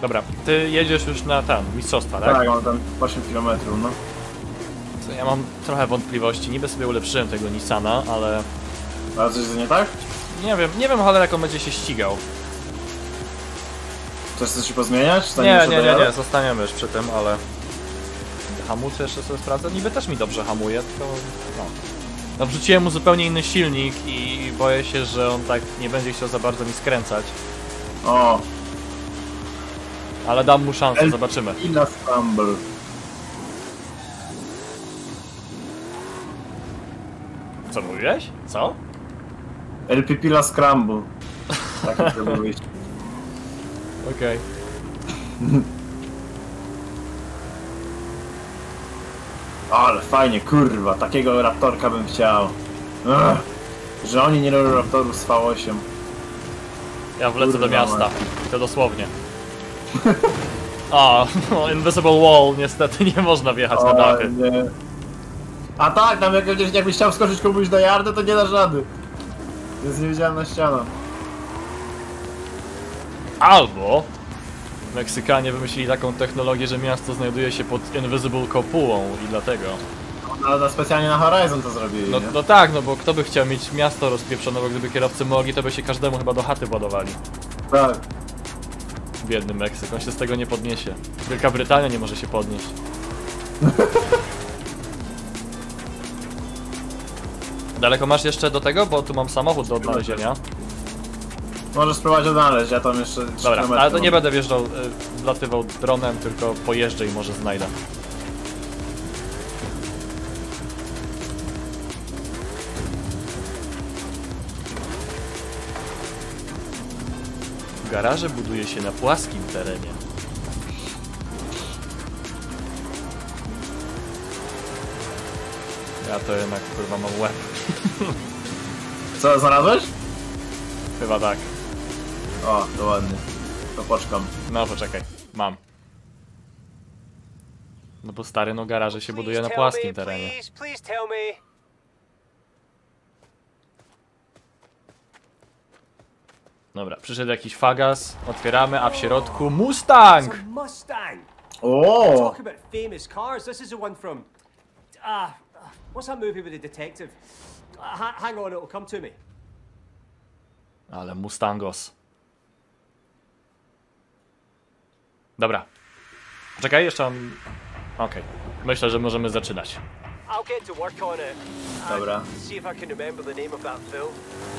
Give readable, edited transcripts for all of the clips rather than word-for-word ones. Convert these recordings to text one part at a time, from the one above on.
Dobra, ty jedziesz już na tam, mistrzostwa, tak? Tak, mam tam 8 km, no. Co, ja mam trochę wątpliwości, niby sobie ulepszyłem tego Nissana, ale... Ale coś jest nie tak? Nie wiem cholera jak on będzie się ścigał. Chcesz się pozmieniać? Nie, zostaniemy już przy tym, ale... Hamulce jeszcze sobie sprawdzę, niby też mi dobrze hamuje, tylko... No wrzuciłem mu zupełnie inny silnik i boję się, że on tak nie będzie chciał za bardzo mi skręcać. O! Ale dam mu szansę, zobaczymy. I na Scramble. Co mówiłeś? Co? LPP La Scramble. Tak to mówić. Okej. Ale fajnie, kurwa, takiego Raptorka bym chciał. Ugh, że oni nie robią Raptorów z V8. Ja wlecę Kurwa, do miasta. To dosłownie. A, no, Invisible Wall, niestety nie można wjechać na dachy. Nie. A tak, tam jakbyś chciał skoczyć komuś na jardę, to nie dasz rady. Jest niewidzialna ściana. Albo Meksykanie wymyślili taką technologię, że miasto znajduje się pod Invisible kopułą i dlatego. No, specjalnie na Horizon to zrobili, No, nie? no tak, no bo kto by chciał mieć miasto rozpieprzone, bo gdyby kierowcy mogli, to by się każdemu chyba do chaty ładowali. Tak. Biedny Meksyk, on się z tego nie podniesie. Wielka Brytania nie może się podnieść. Daleko masz jeszcze do tego? Bo tu mam samochód do odnalezienia. Możesz spróbować odnaleźć, ja tam jeszcze 3 Dobra, km ale to nie mam. będę wjeżdżał, wlatywał dronem, tylko pojeżdżę i może znajdę. Garaże buduje się na płaskim terenie. Ja to jednak kurwa mam łeb. Co, znalazłeś? Chyba tak. O, to ładnie. To poczekam. No poczekaj, mam. No bo stary, no garaże się buduje na płaskim terenie. Dobra, przyszedł jakiś fagas, otwieramy, a w środku Mustang! O! Talk about famous cars. This is the one from. What's that movie with the detective? Hang on, it'll come to me. Ale Mustangos. Dobra. Czekaj, jeszcze mam... Okej. Myślę, że możemy zaczynać. I'll get to work on it. Dobra. See if I can remember the name of that film.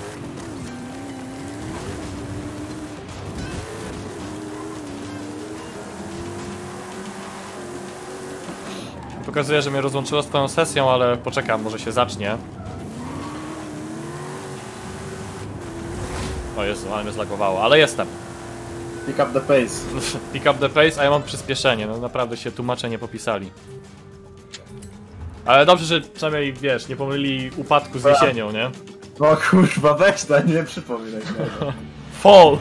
Pokazuję, że mnie rozłączyło z twoją sesją, ale poczekam, może się zacznie. O Jezu, ale mnie zlagowało, ale jestem. Pick up the pace. Pick up the pace, a ja mam przyspieszenie, no naprawdę się tłumacze nie popisali. Ale dobrze, że przynajmniej, wiesz, nie pomylili upadku z jesienią, nie? O kurwa, weź to, nie przypominaj tego. Fall!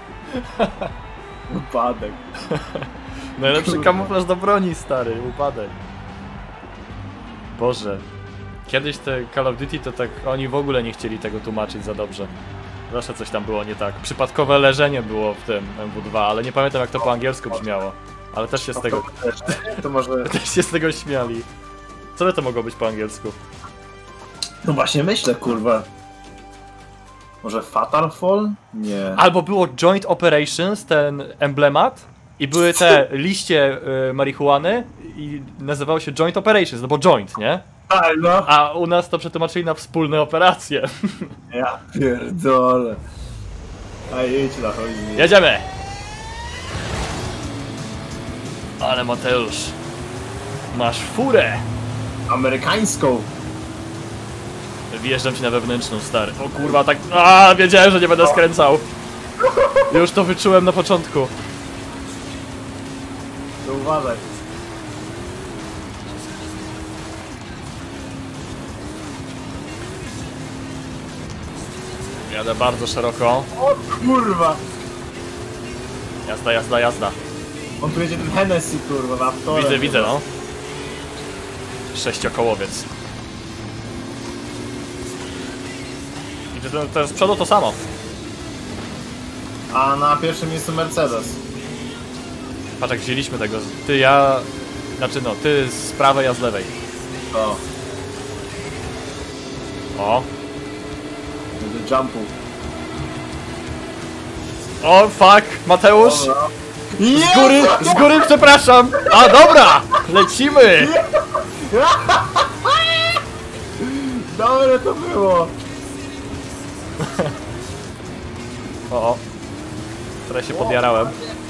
Upadek. Najlepszy kamuflaż do broni, stary, upadek. Boże. Kiedyś te Call of Duty to tak oni w ogóle nie chcieli tego tłumaczyć za dobrze. Zawsze coś tam było nie tak. Przypadkowe leżenie było w tym MW2, ale nie pamiętam jak to po angielsku brzmiało. Ale też się z tego... To może... Też się z tego śmiali. Co by to mogło być po angielsku? No właśnie myślę, kurwa. Może Fatal Fall? Nie. Albo było Joint Operations, ten emblemat. I były te liście marihuany i nazywało się Joint Operations, no bo joint, nie? Tak, no. A u nas to przetłumaczyli na wspólne operacje. Ja pierdolę. A jedź na chodzi. Jedziemy! Ale Mateusz, masz furę! Amerykańską. Wjeżdżam ci na wewnętrzną, stary. O kurwa, tak... A, wiedziałem, że nie będę skręcał. Już to wyczułem na początku. To uważaj. Jadę bardzo szeroko. O kurwa. Jazda, jazda, jazda. On tu jedzie ten Hennessy, kurwa, Raptorem. Widzę, widzę, no. Sześciokołowiec. I to z przodu to samo. A na pierwszym miejscu Mercedes. Patrz jak wzięliśmy tego. Ty, ja... Znaczy no, ty z prawej, ja z lewej. O, O. do jumpu. O, fuck, Mateusz! Dobra. Z góry przepraszam! A, dobra! Lecimy! Dobre to było! O. Teraz się podjarałem.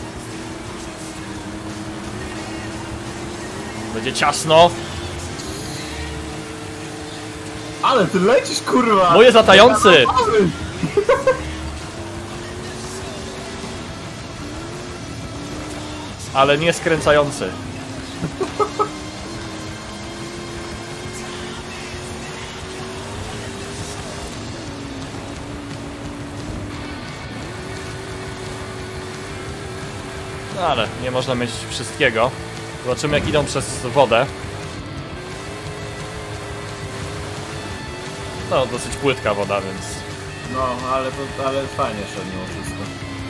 Będzie ciasno. Ale ty lecisz, kurwa! Mój jest latający! Ale nie skręcający. No ale nie można mieć wszystkiego. Zobaczymy jak idą przez wodę. No dosyć płytka woda, więc... No, ale fajnie szedł mimo wszystko.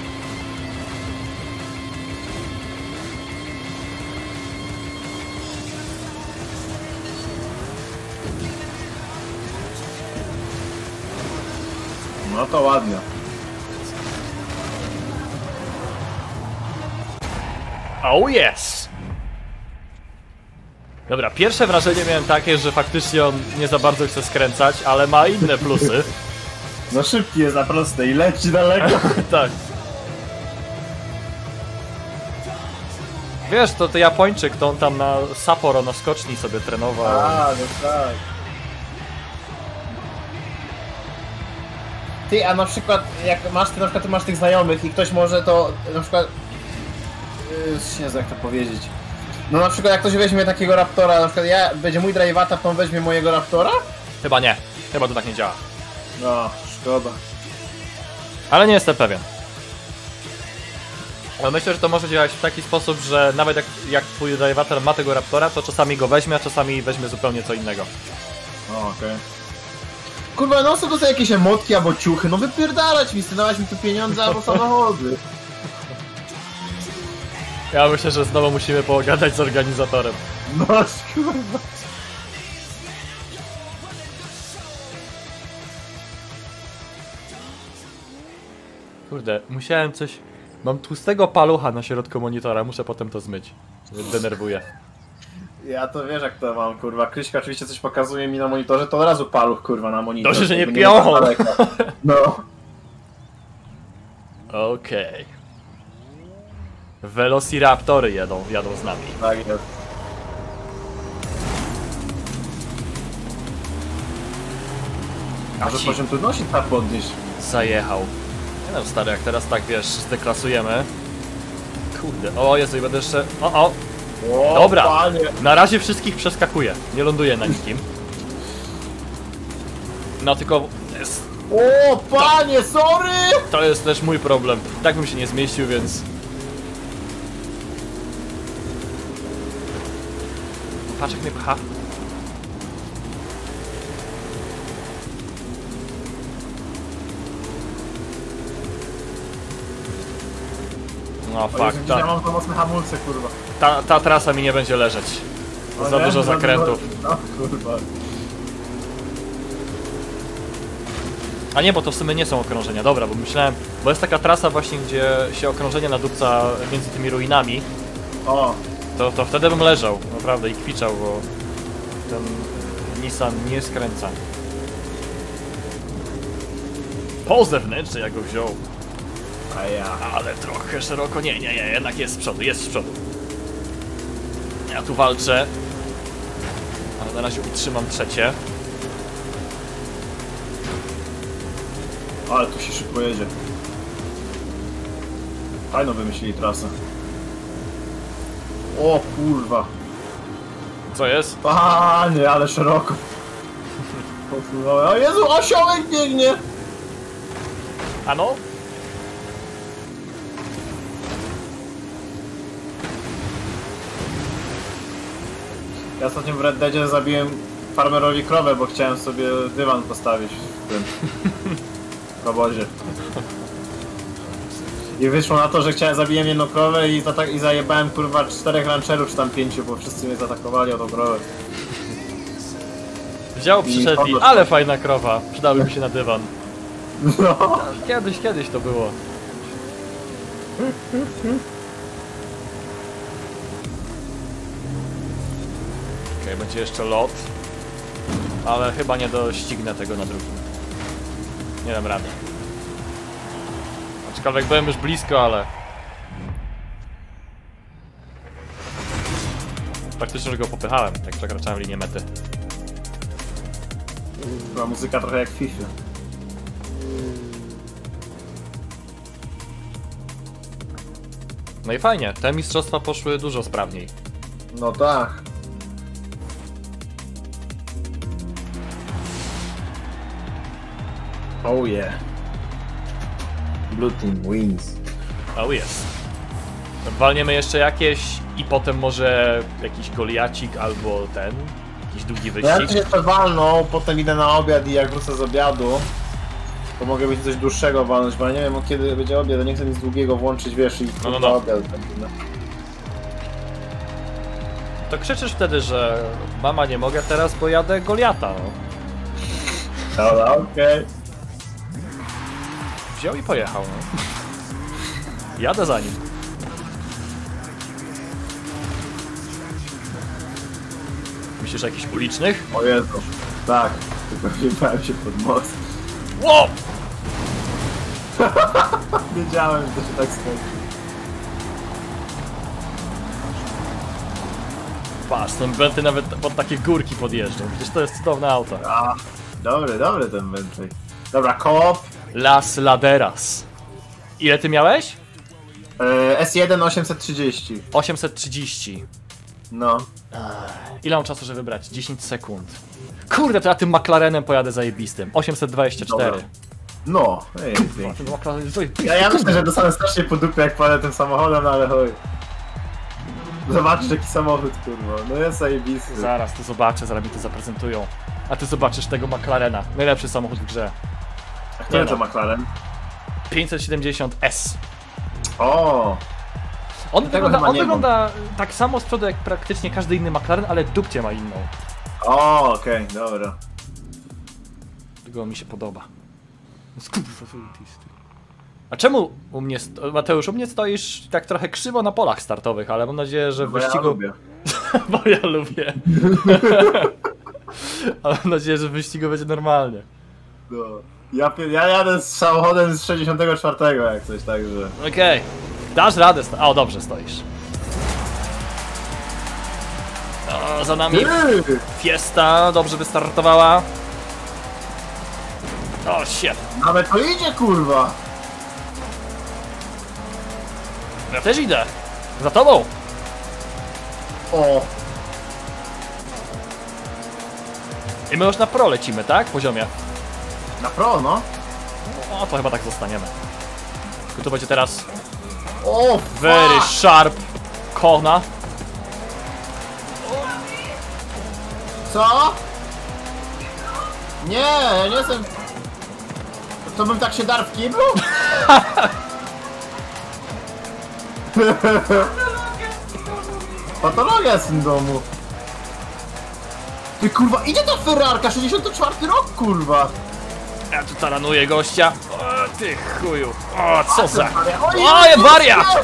No to ładnie. Oh yes! Dobra, pierwsze wrażenie miałem takie, że faktycznie on nie za bardzo chce skręcać, ale ma inne plusy. Za szybki jest na proste i leci daleko. Tak. Wiesz, to Japończyk, to on tam na Sapporo, na skoczni sobie trenował. A, no tak. Ty, a na przykład jak masz tych znajomych i ktoś może to na przykład... nie wiem jak to powiedzieć. No na przykład jak ktoś weźmie takiego Raptora, na przykład będzie mój Drivata, to on weźmie mojego Raptora? Chyba nie. Chyba to tak nie działa. No, szkoda. Ale nie jestem pewien. Ale myślę, że to może działać w taki sposób, że nawet jak twój Drivator ma tego Raptora, to czasami go weźmie, a czasami weźmie zupełnie co innego. O, okej. Kurwa, no są to jakieś emotki albo ciuchy, no wypierdalać mi, dawać mi tu pieniądze albo samochody. Ja myślę, że znowu musimy pogadać z organizatorem. No kurwa. Kurde, musiałem coś... Mam tłustego palucha na środku monitora, muszę potem to zmyć. Denerwuje. Ja to wiesz jak to mam, kurwa. Kryśka oczywiście coś pokazuje mi na monitorze, to od razu paluch, kurwa, na monitor. Dobrze, że nie jakby piął. ma daleko. No. Okej. Velociraptory jadą z nami. Tak jest. Może Ci poziom trudności trzeba podnieść. zajechał. Nie wiem, stary, jak teraz tak, wiesz, zdeklasujemy. Kurde, o Jezu, i będę jeszcze... O! O, Dobra, panie. na razie wszystkich przeskakuję. Nie ląduję na nikim. No tylko... O, panie, sorry! To jest też mój problem. Tak bym się nie zmieścił, więc... Patrz jak mnie pcha. No O fuck, Jezu, ja mam to mocne hamulce, kurwa. ta trasa mi nie będzie leżeć. O Za nie? dużo zakrętów. No, kurwa. A nie, bo to w sumie nie są okrążenia, dobra, bo myślałem... Bo jest taka trasa właśnie, gdzie się okrążenie nadupca między tymi ruinami. O, To wtedy bym leżał, naprawdę, i kwiczał, bo... Ten Nissan nie skręca. Po zewnętrznej jak go wziął. a ja. Ale trochę szeroko, nie, jednak jest z przodu, Ja tu walczę. Ale na razie utrzymam trzecie. Ale tu się szybko jedzie. Fajno wymyślili trasę. O kurwa. Co jest? Panie, ale szeroko. O Jezu, osiołek biegnie! Ano? Ja ostatnio w Red Deadzie zabiłem farmerowi krowę, bo chciałem sobie dywan postawić w tym w obozie. I wyszło na to, że zabiłem jedną krowę i zajebałem kurwa 4 rancherów czy tam 5, bo wszyscy mnie zaatakowali o tą krowę. Wziął, przyszedł i ale fajna krowa, przydałby mi się na dywan. No. Kiedyś to było. Okej, będzie jeszcze lot. Ale chyba nie doścignę tego na drugim. Nie dam rady. Aczkolwiek byłem już blisko, ale... Praktycznie, że go popychałem, jak przekraczałem linię mety. Była muzyka trochę jak w FIFA. No i fajnie, te mistrzostwa poszły dużo sprawniej. No tak. Oh yeah. Blue team wins. Oh jest. Walniemy jeszcze jakieś i potem może jakiś Goliacik albo jakiś długi No ja wyścig. się jeszcze walną, potem idę na obiad i jak wrócę z obiadu, to mogę być coś dłuższego walnąć, bo ja nie wiem kiedy będzie obiad, nie chcę nic długiego włączyć, wiesz, i No. obiad będzie, no. To krzyczysz wtedy, że mama nie mogę teraz, bo jadę Goliata, no. Dobra, okej. Wziął i pojechał, no. Jadę za nim. Myślisz o jakichś ulicznych? O Jezu, tak, tylko wjebałem się pod most. Wow! Wiedziałem, że to się tak skończy. Patrz, ten Bentley nawet pod takie górki podjeżdżał. Przecież to jest cudowne auto. A, dobry ten Bentley. Dobra, koop. Las Laderas. Ile ty miałeś? S1 830. 830. No. Ile mam czasu, żeby wybrać? 10 sekund. Kurde, to ja tym McLarenem pojadę zajebistym. 824. Dobra. No, ej, Ten McLaren jest zajebisty. ja myślę, że dostanę strasznie po dupie jak pojadę tym samochodem, no ale chuj. Zobaczcie jaki samochód, kurwa. No jest zajebisty. Zaraz to zobaczę, zaraz mi to zaprezentują. A ty zobaczysz tego McLarena. Najlepszy samochód w grze. A który Nie to no. McLaren? 570S. O, On Tego chyba nie wygląda tak samo z przodu jak praktycznie każdy inny McLaren, ale dupcie ma inną. o, okej, dobra. Tego mi się podoba. A czemu u mnie, Mateusz, u mnie stoisz tak trochę krzywo na polach startowych, ale mam nadzieję, że w Bo ja wyścigu... lubię. Bo ja lubię. Ale mam nadzieję, że w wyścigu będzie normalnie. No. Ja jadę z samochodem z 64 jak coś, także... Okej. Dasz radę, o dobrze stoisz. O, za nami Fiesta, dobrze wystartowała. O, shit. Nawet to idzie, kurwa! Ja też idę. Za tobą. O, I my już na pro lecimy, tak? W poziomie. na pro, no. O, to chyba tak zostaniemy. Tylko to będzie teraz O, very fuck! sharp kona. Co? Nie, ja nie jestem... To bym tak się darł w kiblu? Patologia jest w tym domu. Ty kurwa, idzie ta Ferrarka, 64 rok, kurwa. Ja tu taranuję gościa. O, ty chuju. O, co za... O, O, jest wariat!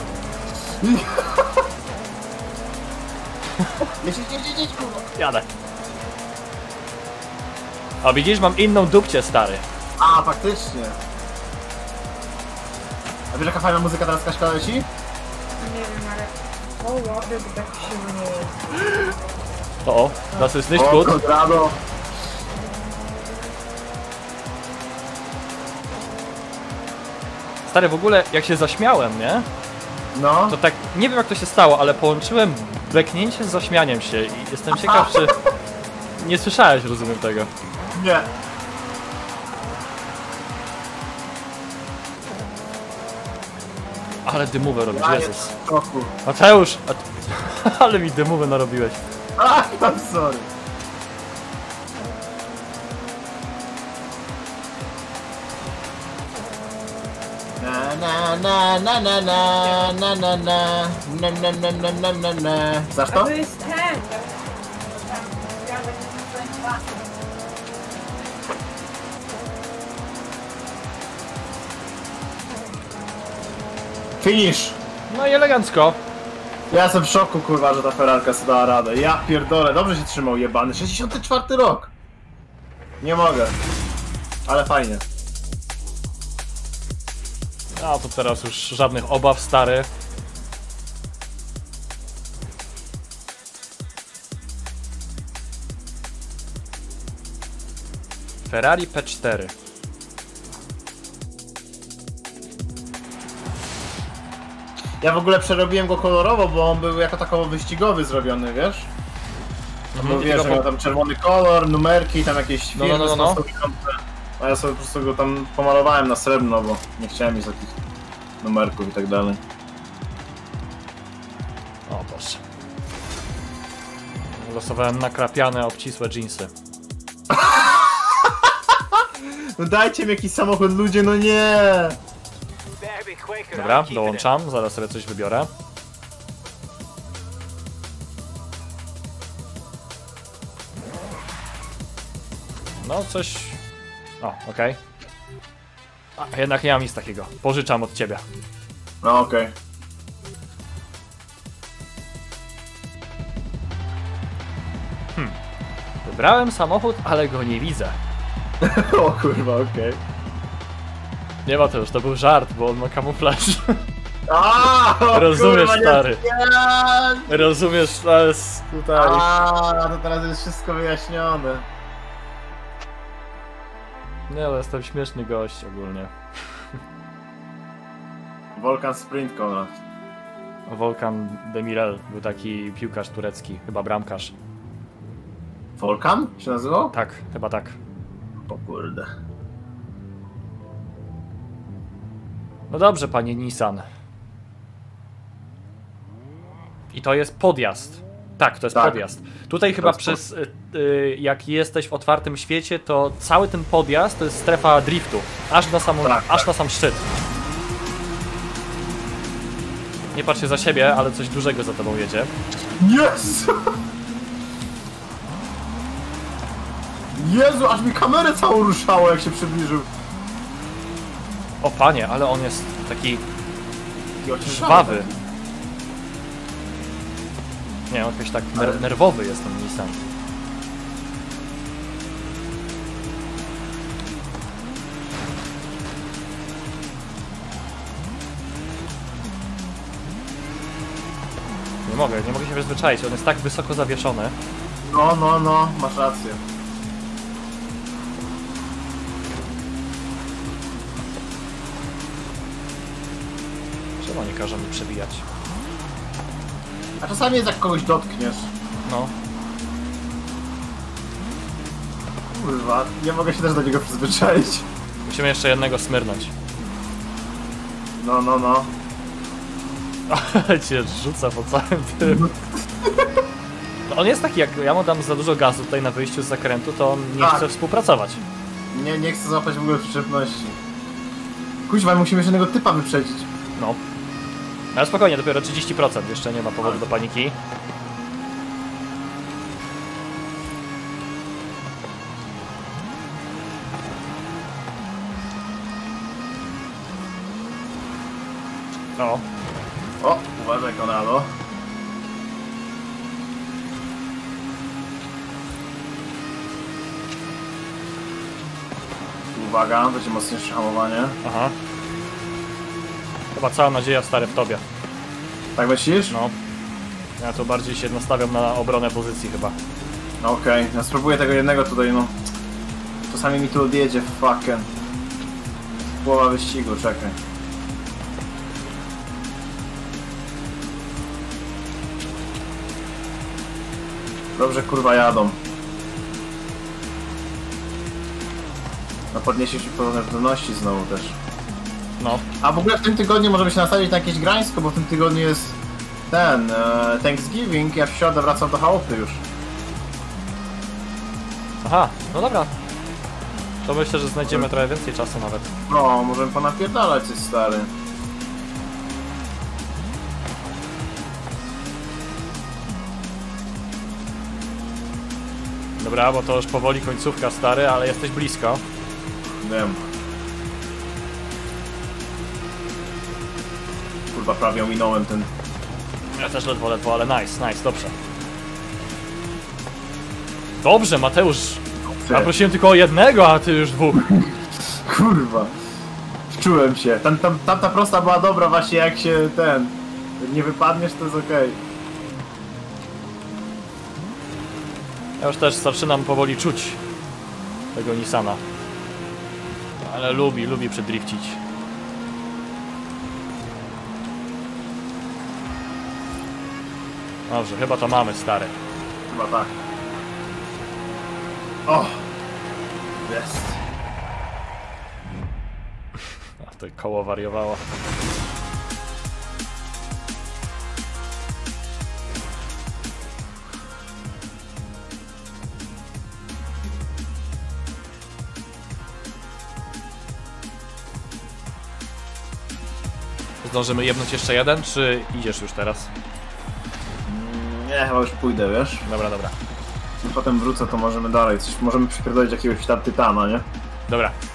Jedź, kurwa. Jadę. A widzisz, mam inną dupcie, stary. A, faktycznie. A wiesz jaka fajna muzyka teraz Kaśka leci? Nie wiem, ale... O, ładny, to tak silnie. O, das ist nicht O, gut. Colorado. Stary, w ogóle jak się zaśmiałem, nie? No. To tak, nie wiem jak to się stało, ale połączyłem beknięcie z zaśmianiem się i jestem ciekaw, czy... Nie słyszałeś, rozumiem tego. Nie. Ale dymówę robisz, Ja Jezus. jest w szoku. Mateusz! Ale mi dymówę narobiłeś. Ach, sorry. Na na na na na na na na na na na na na na na na. Znasz A to? to jest ten. Tam, ja będę dwa. Finish! No i elegancko. Ja jestem w szoku, kurwa, że ta Ferrarka sobie dała radę. Ja pierdolę, dobrze się trzymał jebany. 64 rok! Nie mogę. Ale fajnie. A to teraz już żadnych obaw, stary. Ferrari P4. Ja w ogóle przerobiłem go kolorowo, bo on był jako takowo wyścigowy zrobiony, wiesz? Bo wiesz, że miał tam czerwony kolor, numerki, tam jakieś firmy no. A ja sobie po prostu go tam pomalowałem na srebrno, bo nie chciałem mieć takich numerków i tak dalej. O Boże. Losowałem nakrapiane, obcisłe dżinsy. No dajcie mi jakiś samochód, ludzie, no nie! Better be quicker. Dobra, I'm keeping it. dołączam, zaraz sobie coś wybiorę. No coś... O, okej. A, jednak nie mam nic takiego. Pożyczam od ciebie. No okej. Wybrałem samochód, ale go nie widzę. O kurwa, okej. Nie ma to już, to był żart, bo on ma kamuflaż. O, Rozumiesz, kurwa, stary. Nie. Rozumiesz, to jest tutaj... To teraz jest wszystko wyjaśnione. Nie, ale jestem śmieszny gość ogólnie. Volkan Sprint, Konrad. Volkan Demirel był taki piłkarz turecki, chyba bramkarz. Volkan się nazywał? Tak, chyba tak. O kurde. No dobrze, panie Nissan. I to jest podjazd. Tak, to jest Tak. podjazd. Tutaj chyba jest przez... jak jesteś w otwartym świecie, to cały ten podjazd to jest strefa driftu. Aż na, aż na sam szczyt. Nie patrz się za siebie, ale coś dużego za tobą jedzie. Jezu! Jezu, aż mi kamerę całą ruszało, jak się przybliżył. O panie, ale on jest taki Taki ociężały. żwawy. Nie, on jakoś tak nerwowy jest ten Nissan. Nie mogę się przyzwyczaić, on jest tak wysoko zawieszony. No, masz rację. Czemu nie każą mi przebijać? A czasami jest jak kogoś dotkniesz. No. Kurwa, nie mogę się też do niego przyzwyczaić. Musimy jeszcze jednego smyrnąć. No. Ale cię rzuca po całym tym. No on jest taki, jak ja mu dam za dużo gazu tutaj na wyjściu z zakrętu, to on nie Tak. chce współpracować. Nie chcę złapać w ogóle przyczepności. Kuźwa, musimy jeszcze jednego typa wyprzedzić. No. Ale spokojnie, dopiero 30%, jeszcze nie ma powodu do paniki. No. O, uważaj, Konrado. Uwaga, będzie mocniejsze hamowanie. Aha. Chyba cała nadzieja, stary, w tobie. Tak myślisz? No. Ja tu bardziej się nastawiam na obronę pozycji chyba. No okej, ja spróbuję tego jednego tutaj, no. Czasami mi tu odjedzie, fucking. Połowa wyścigu, czekaj. Dobrze, kurwa, jadą. No podniesiesz mi pewności znowu też. No. A w ogóle w tym tygodniu możemy się nastawić na jakieś grańsko, bo w tym tygodniu jest ten Thanksgiving, ja w środę wracam do chałupy już. Aha, no dobra. To myślę, że znajdziemy trochę więcej czasu nawet. No, możemy ponapierdalać coś, stary. Dobra, bo to już powoli końcówka, stary, ale jesteś blisko. Wiem. Kurwa, prawie ominąłem ten... Ja też ledwo, ale nice, dobrze. Dobrze, Mateusz. Ja prosiłem tylko o jednego, a ty już dwóch. Kurwa. Wczułem się. Tamta prosta była dobra właśnie jak się nie wypadniesz, to jest okej. Ja już też zaczynam powoli czuć tego Nissana. Ale lubi przedrifcić. Dobrze, chyba to mamy, stary. Chyba tak. O! Jest. A to koło wariowało. Zdążymy jebnąć jeszcze jeden, czy idziesz już teraz? Nie, chyba już pójdę, wiesz? Dobra. I potem wrócę, to możemy dalej. Możemy przypierdolić jakiegoś tam tytana, nie? Dobra.